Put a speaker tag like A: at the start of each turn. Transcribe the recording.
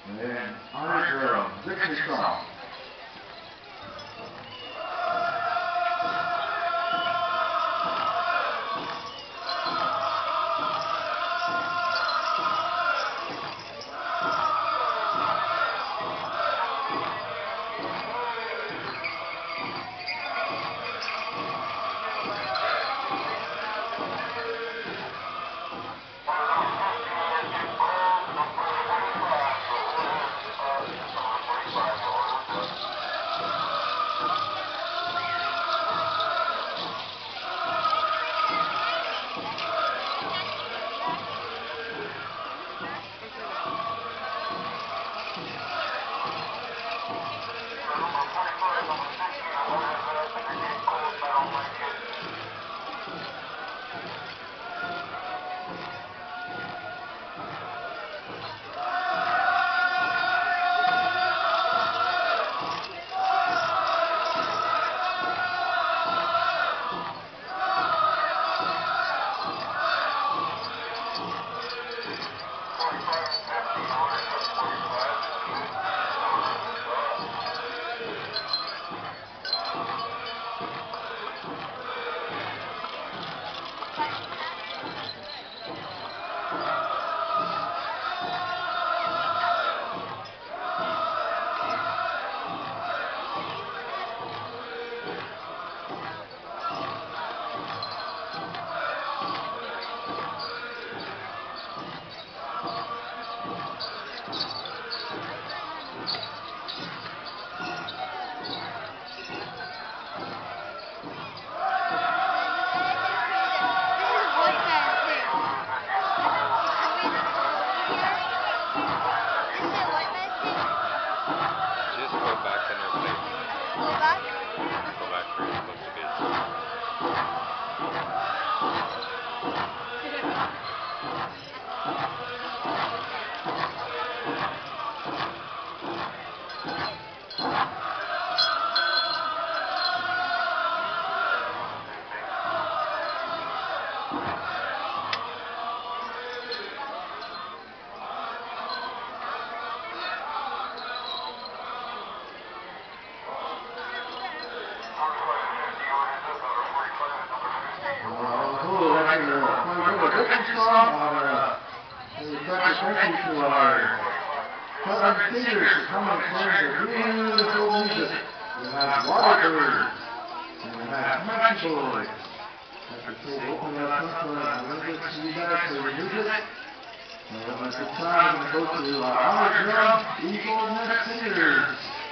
A: And then honor drum, victory song. Thank you to our southern singers for coming and playing their beautiful music. We have Waterbirds, and we have Country Boys. Like I say, open up something and we'll get to you guys for your music. And at this time, we're going to go to our honor drum, Eagle Nest Singers.